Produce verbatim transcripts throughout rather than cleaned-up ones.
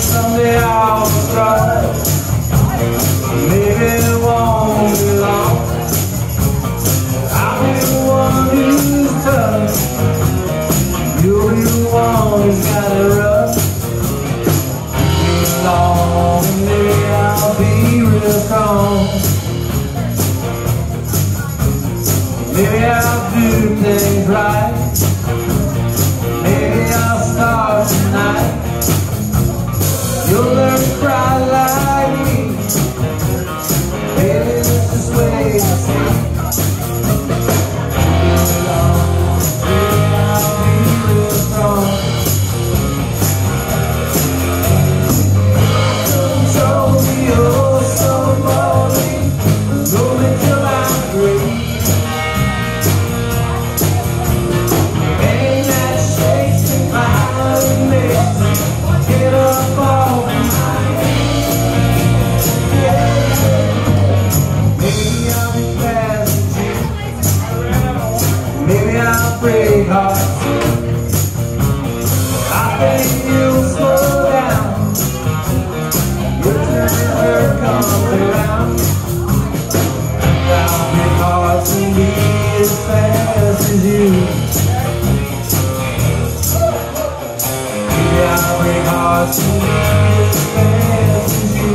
someday I'll strike. Maybe it won't be long. I'll be the one who's tough. You'll be the one who's got it rough. Be long, and maybe I'll be real strong. Maybe I'll do things right. Maybe I'll start tonight. You'll learn to cry like me. Maybe that's just the way to see. Maybe I'll be real strong. Control me, oh, so boldly. Roll me till I'm free. Get up off my knees. Maybe I'll be fast as you. Maybe I'll break hearts. I think you'll slow down. Your turn her comes around. I'll break hearts and be as fast as you. I'll break hearts and be as fast as you.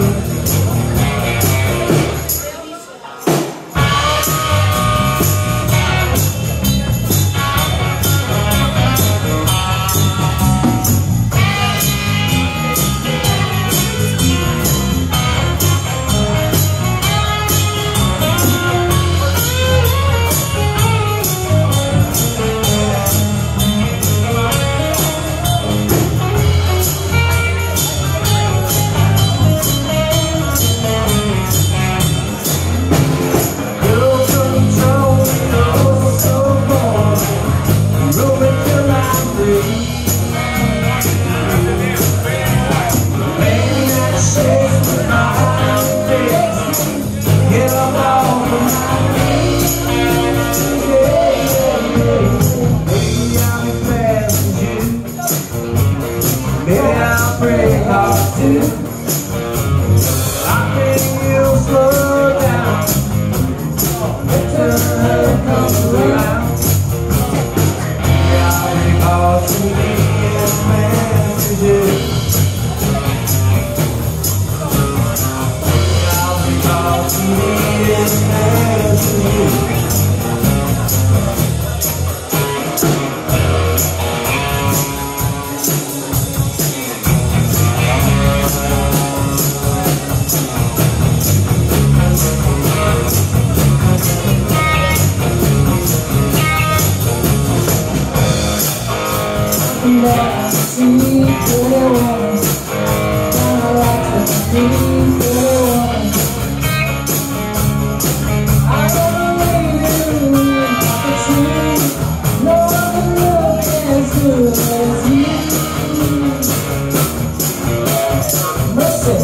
Maybe I'll break hearts too. I think you'll slow down. Let turn her comes around. Maybe I'll break hearts and be as fast as you. Maybe I'll break hearts and be as fast as you. That I see pretty woman, and I like to see pretty woman. I wanna leave you off the tree. No one can look as good as you. Mercy.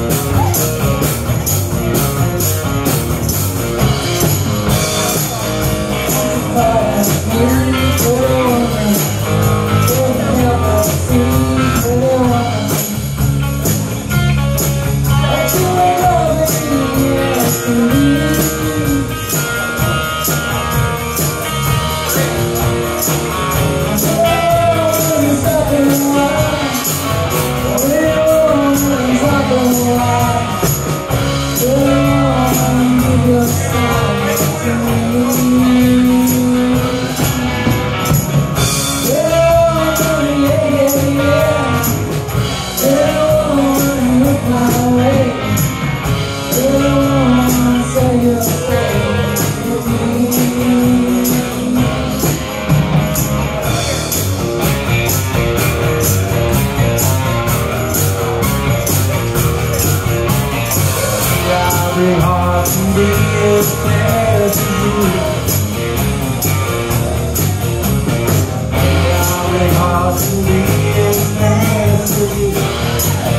Break hearts and be as fast as you. I'll break hearts and be as fast as you.